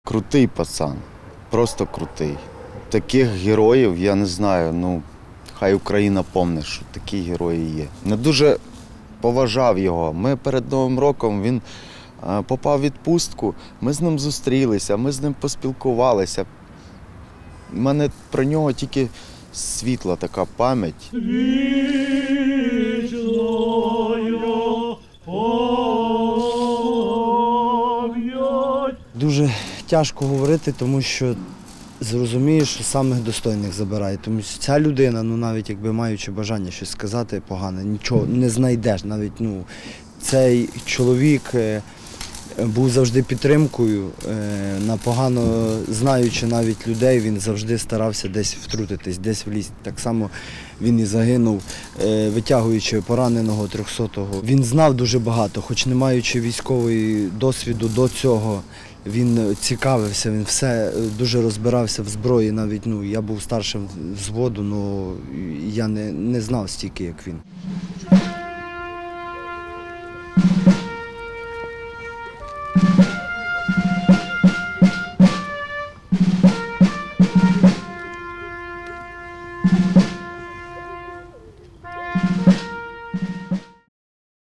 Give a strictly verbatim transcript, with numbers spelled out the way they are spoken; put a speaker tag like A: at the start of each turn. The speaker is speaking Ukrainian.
A: Крутий пацан, просто крутий. Таких героїв, я не знаю, ну, хай Україна помне, що такі герої є. Не дуже поважав його. Ми перед Новим роком, він попав у відпустку, ми з ним зустрілися, ми з ним поспілкувалися. У мене про нього тільки світла така пам'ять.
B: Дуже тяжко говорити, тому що зрозумієш, що самих достойних забирає. Тому що ця людина, ну навіть якби маючи бажання щось сказати погане, нічого не знайдеш. Навіть ну, цей чоловік був завжди підтримкою, на погано знаючи навіть людей, він завжди старався десь втрутитись, десь влізти. Так само він і загинув, витягуючи пораненого трьохсотого. Він знав дуже багато, хоч не маючи військового досвіду до цього, він цікавився, він все дуже розбирався в зброї. Навіть ну, я був старшим взводу, але я не, не знав стільки, як він.